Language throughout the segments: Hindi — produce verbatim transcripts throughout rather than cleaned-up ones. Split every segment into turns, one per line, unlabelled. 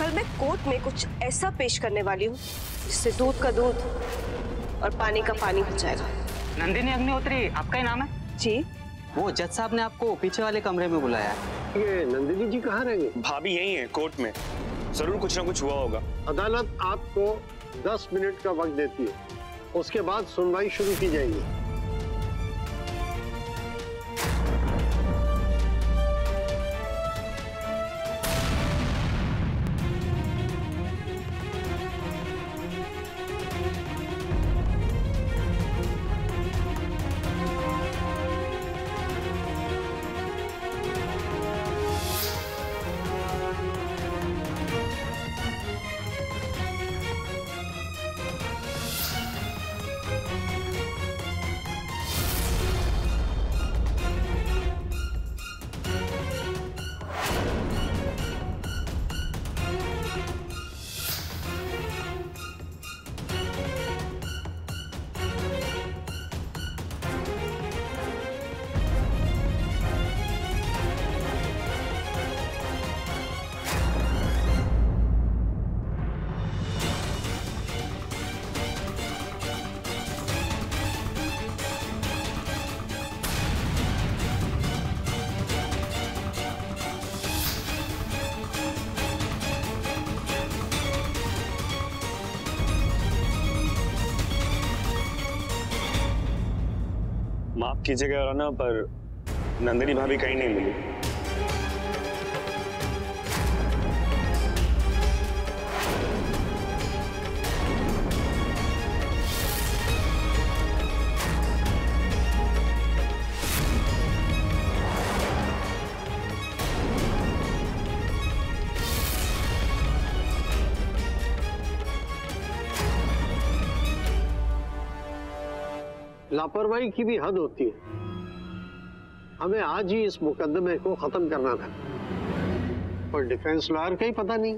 कल मैं कोर्ट में कुछ ऐसा पेश करने वाली हूँ जिससे दूध का दूध और पानी का पानी हो जाएगा।
नंदिनी अग्निहोत्री आपका ही नाम है?
जी।
वो जज साहब ने आपको पीछे वाले कमरे में बुलाया है।
ये नंदिनी जी कहाँ रहेंगे?
भाभी यही है कोर्ट में, जरूर कुछ ना कुछ हुआ होगा।
अदालत आपको दस मिनट का वक्त देती है, उसके बाद सुनवाई शुरू की जाएगी।
माफ कीजिएगा राना, पर नंदिनी भाभी कहीं नहीं मिली।
लापरवाही की भी हद होती है। हमें आज ही इस मुकदमे को खत्म करना था, पर डिफेंस लॉयर का ही पता नहीं।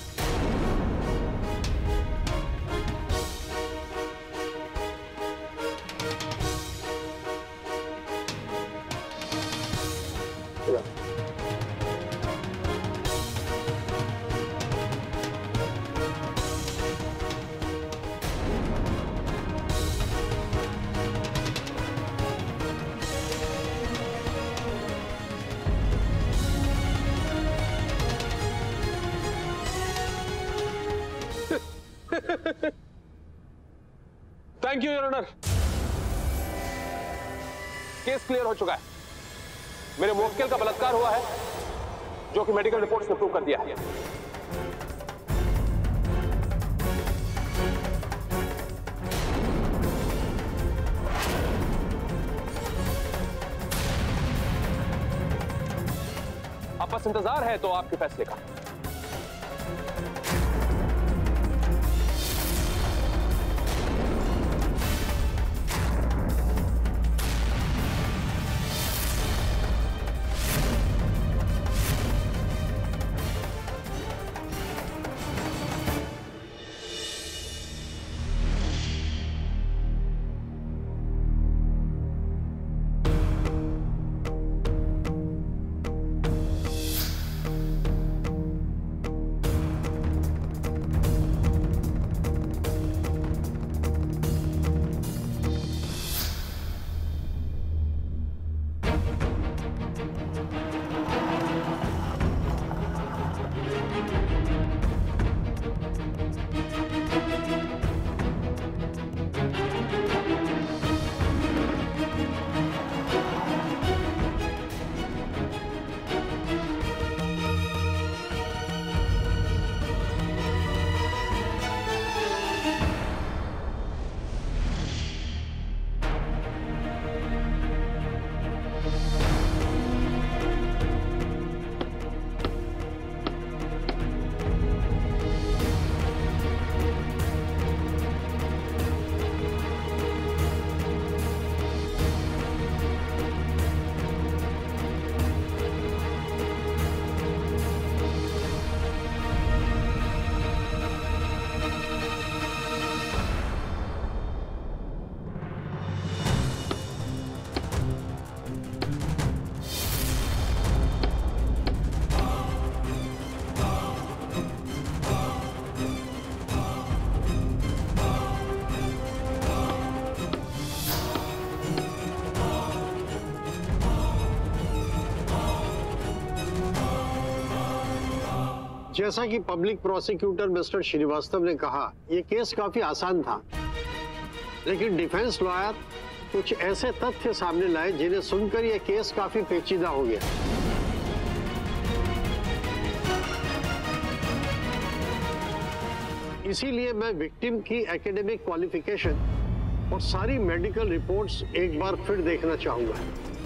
Thank you your honour. Case clear हो चुका है। मेरे मुवक्किल का बलात्कार हुआ है, जो कि मेडिकल रिपोर्ट्स ने प्रूव कर दिया है। अब बस इंतजार है तो आपके फैसले का।
जैसा कि पब्लिक प्रोसिक्यूटर मिस्टर श्रीवास्तव ने कहा, यह केस काफी आसान था, लेकिन डिफेंस लॉयर कुछ ऐसे तथ्य सामने लाए जिन्हें सुनकर यह केस काफी पेचीदा हो गया। इसीलिए मैं विक्टिम की एकेडमिक क्वालिफिकेशन और सारी मेडिकल रिपोर्ट्स एक बार फिर देखना चाहूंगा।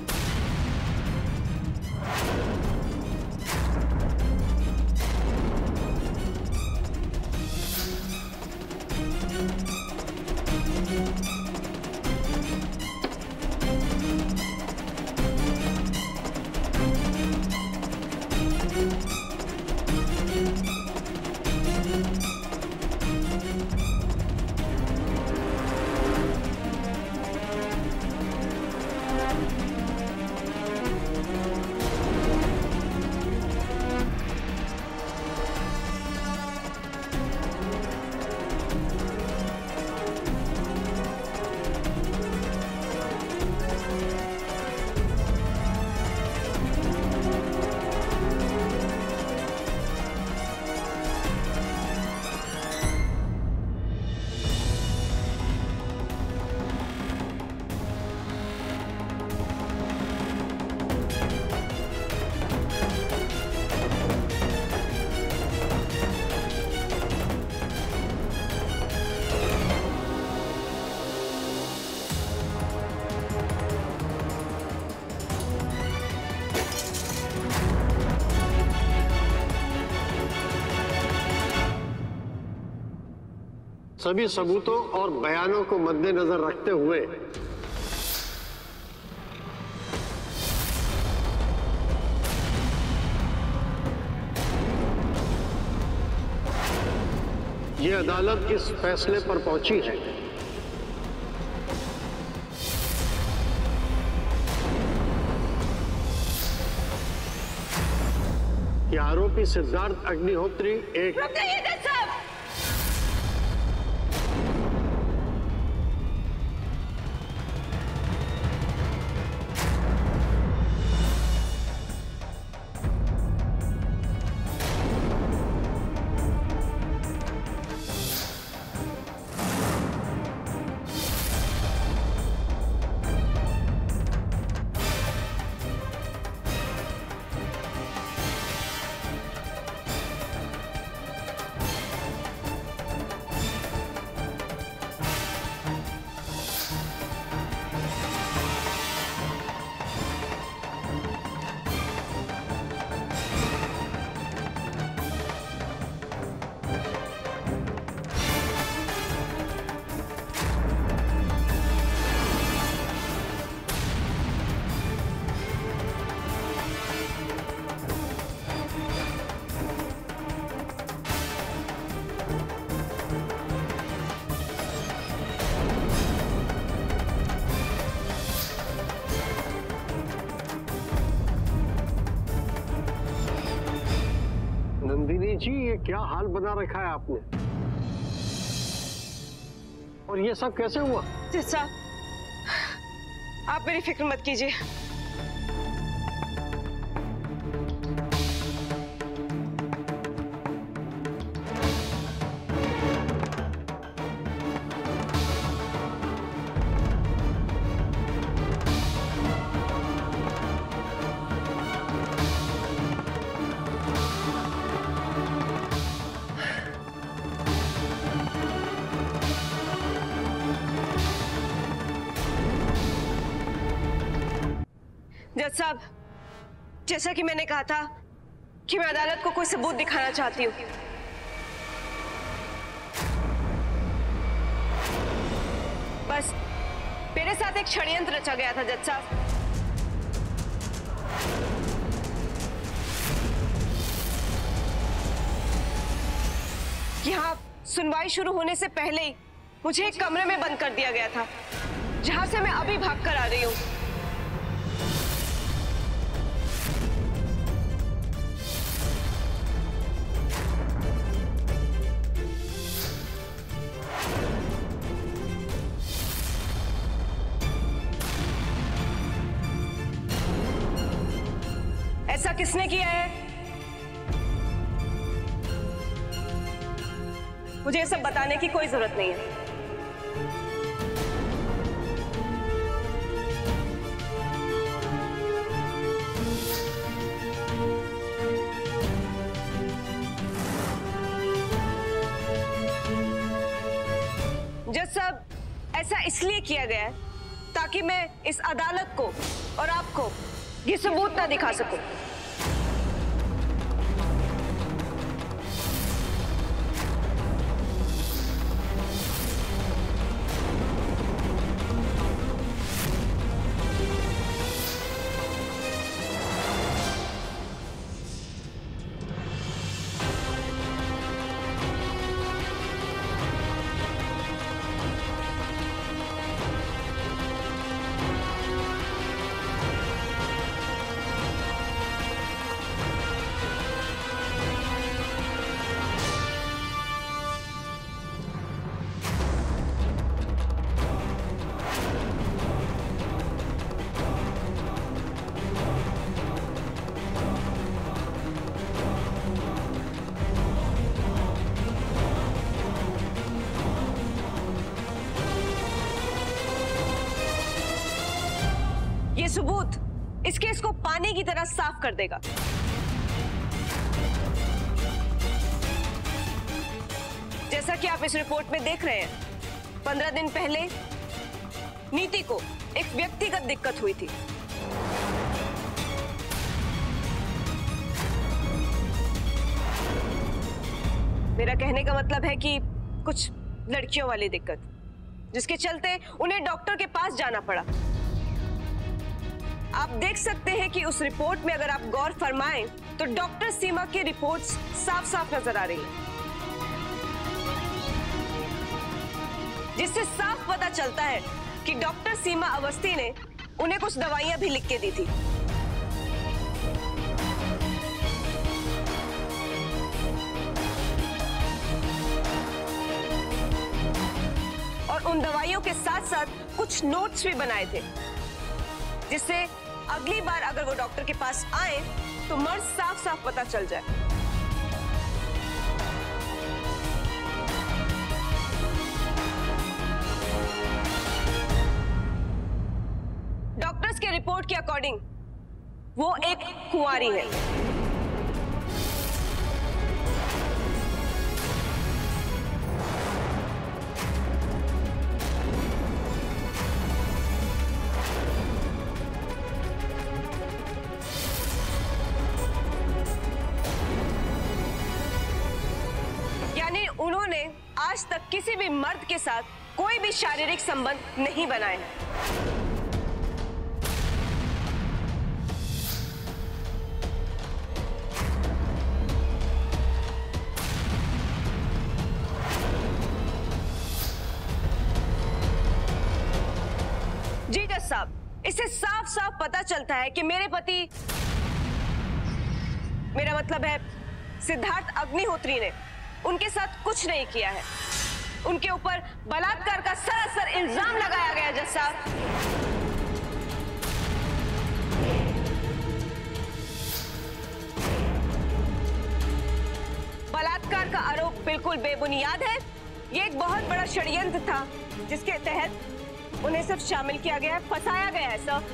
सभी सबूतों और बयानों को मद्देनजर रखते हुए ये अदालत इस फैसले पर पहुंची है कि आरोपी सिद्धार्थ अग्निहोत्री एक नंदिनी जी, ये क्या हाल बना रखा है आपने? और ये सब कैसे हुआ?
जज साहब, आप मेरी फिक्र मत कीजिए। जज साहब, जैसा कि मैंने कहा था कि मैं अदालत को कोई सबूत दिखाना चाहती हूँ। बस मेरे साथ एक षड्यंत्र रचा गया था जज साहब। यहाँ सुनवाई शुरू होने से पहले ही मुझे एक कमरे में बंद कर दिया गया था, जहां से मैं अभी भाग कर आ रही हूँ। ऐसा किसने किया है? मुझे ये सब बताने की कोई जरूरत नहीं है। जज साहब, ऐसा इसलिए किया गया है ताकि मैं इस अदालत को और आपको ये सबूत ना दिखा सकूं। ये सबूत इस केस को पानी की तरह साफ कर देगा। जैसा कि आप इस रिपोर्ट में देख रहे हैं, पंद्रह दिन पहले नीति को एक व्यक्तिगत दिक्कत हुई थी। मेरा कहने का मतलब है कि कुछ लड़कियों वाली दिक्कत, जिसके चलते उन्हें डॉक्टर के पास जाना पड़ा। आप देख सकते हैं कि उस रिपोर्ट में अगर आप गौर फरमाएं तो डॉक्टर सीमा की रिपोर्ट्स साफ साफ नजर आ रही हैं, जिससे साफ पता चलता है कि डॉक्टर सीमा अवस्थी ने उन्हें कुछ दवाइयां भी लिख के दी थी। और उन दवाइयों के साथ साथ कुछ नोट्स भी बनाए थे, जिससे अगली बार अगर वो डॉक्टर के पास आए तो मर्ज साफ साफ पता चल जाए। डॉक्टर्स के रिपोर्ट के अकॉर्डिंग वो एक कुंवारी है। उन्होंने आज तक किसी भी मर्द के साथ कोई भी शारीरिक संबंध नहीं बनाए हैं। जी जज साहब, इससे साफ साफ पता चलता है कि मेरे पति, मेरा मतलब है सिद्धार्थ अग्निहोत्री ने उनके साथ कुछ नहीं किया है। उनके ऊपर बलात्कार का सरासर इल्जाम लगाया गया जज साहब। बलात्कार का आरोप बिल्कुल बेबुनियाद है। ये एक बहुत बड़ा षड्यंत्र था जिसके तहत उन्हें सिर्फ शामिल किया गया है, फंसाया गया है सर।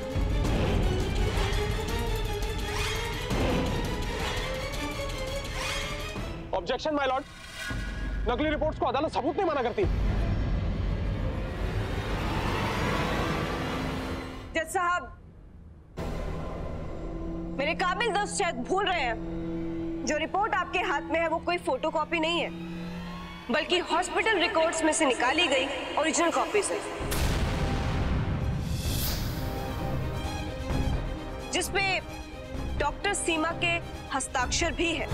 ऑब्जेक्शन माय लॉर्ड, नकली रिपोर्ट्स को अदालत सबूत नहीं माना करती।
जज साहब, मेरे काबिल दोस्त शायद भूल रहे हैं, जो रिपोर्ट आपके हाथ में है वो कोई फोटोकॉपी नहीं है, बल्कि हॉस्पिटल रिकॉर्ड्स में से निकाली गई ओरिजिनल कॉपीज है, जिसपे डॉक्टर सीमा के हस्ताक्षर भी है।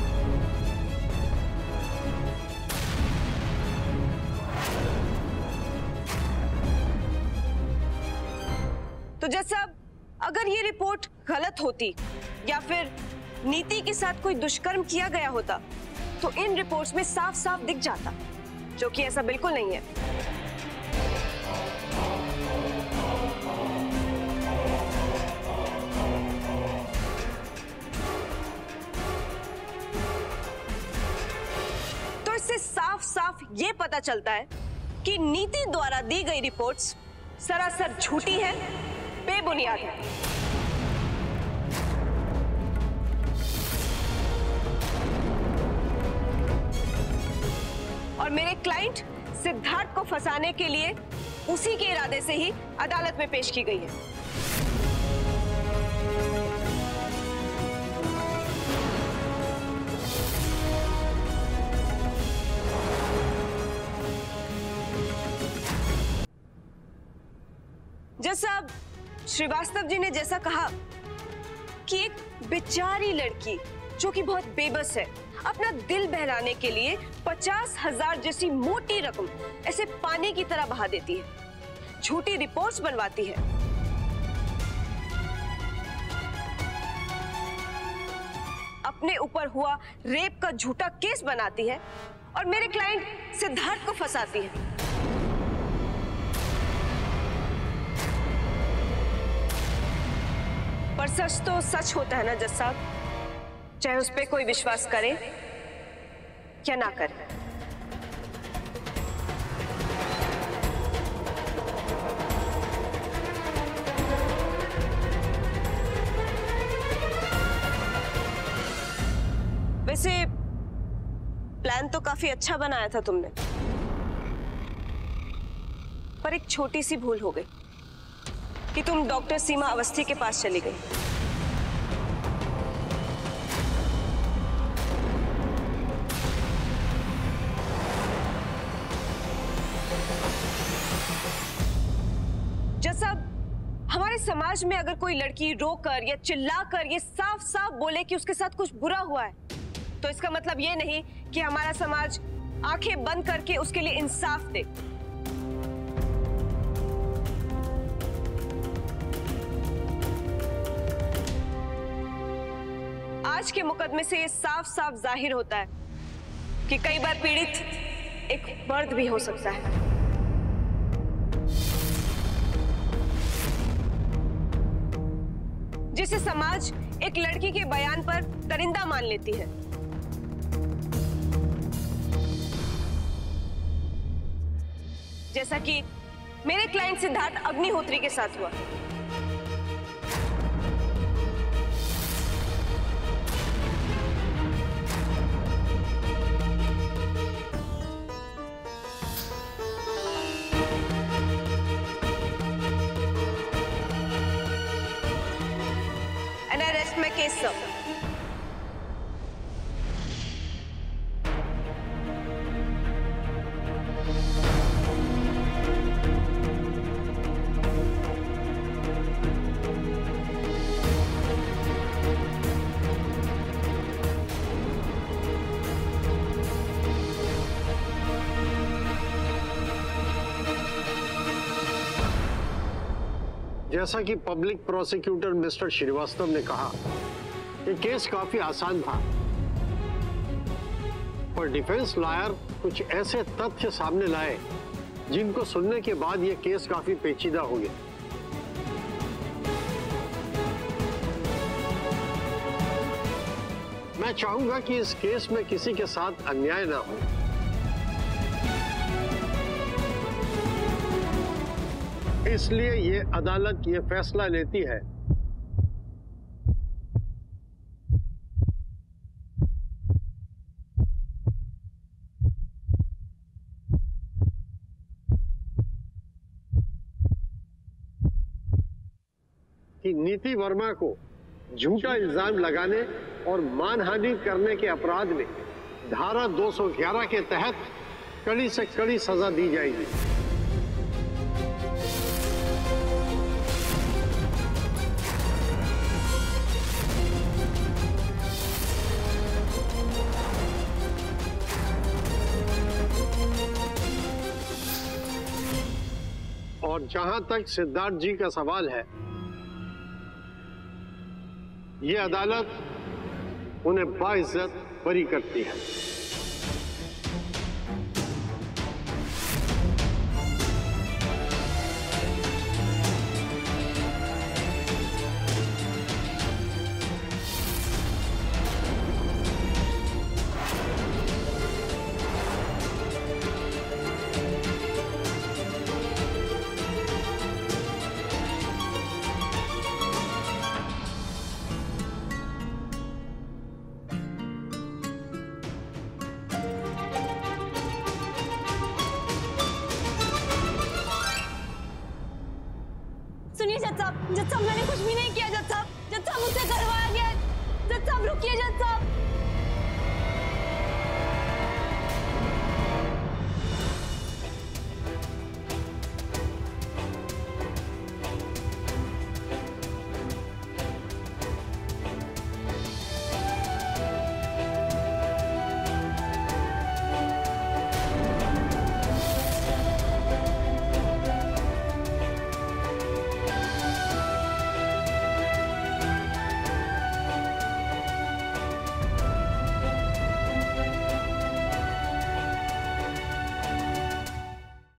तो जज साहब, अगर ये रिपोर्ट गलत होती या फिर नीति के साथ कोई दुष्कर्म किया गया होता तो इन रिपोर्ट्स में साफ साफ दिख जाता, जो कि ऐसा बिल्कुल नहीं है। इससे साफ साफ ये पता चलता है कि नीति द्वारा दी गई रिपोर्ट्स सरासर झूठी है, बेबुनियाद है। और मेरे क्लाइंट सिद्धार्थ को फंसाने के लिए उसी के इरादे से ही अदालत में पेश की गई है। जैसा श्रीवास्तव जी ने जैसा कहा कि एक बेचारी लड़की जो कि बहुत बेबस है, अपना दिल बहलाने के लिए पचास हजार जैसी मोटी रकम ऐसे पानी की तरह बहा देती है, झूठी रिपोर्ट्स बनवाती है। अपने ऊपर हुआ रेप का झूठा केस बनाती है और मेरे क्लाइंट सिद्धार्थ को फंसाती है। पर सच तो सच होता है ना जज साहब, चाहे उस पे कोई विश्वास करे या ना करे। वैसे प्लान तो काफी अच्छा बनाया था तुमने, पर एक छोटी सी भूल हो गई कि तुम डॉक्टर सीमा अवस्थी के पास चली गई। जैसा हमारे समाज में अगर कोई लड़की रोकर या चिल्लाकर ये साफ साफ बोले कि उसके साथ कुछ बुरा हुआ है, तो इसका मतलब ये नहीं कि हमारा समाज आंखें बंद करके उसके लिए इंसाफ दे। आज के मुकदमे से ये साफ साफ जाहिर होता है कि कई बार पीड़ित एक मर्द भी हो सकता है। जिसे समाज एक लड़की के बयान पर दरिंदा मान लेती है। जैसा कि मेरे क्लाइंट सिद्धार्थ अग्निहोत्री के साथ हुआ। And I rest my case, sir.
जैसा कि पब्लिक प्रोसिक्यूटर मिस्टर श्रीवास्तव ने कहा, ये केस काफी आसान था, पर डिफेंस लॉयर कुछ ऐसे तथ्य सामने लाए जिनको सुनने के बाद ये केस काफी पेचीदा हो गया। मैं चाहूंगा कि इस केस में किसी के साथ अन्याय ना हो। इसलिए ये अदालत ये फैसला लेती है कि नीति वर्मा को झूठा इल्जाम लगाने और मानहानि करने के अपराध में धारा दो सौ ग्यारह के तहत कड़ी से कड़ी सजा दी जाएगी। और जहां तक सिद्धार्थ जी का सवाल है, ये अदालत उन्हें बाइज्जत बरी करती है।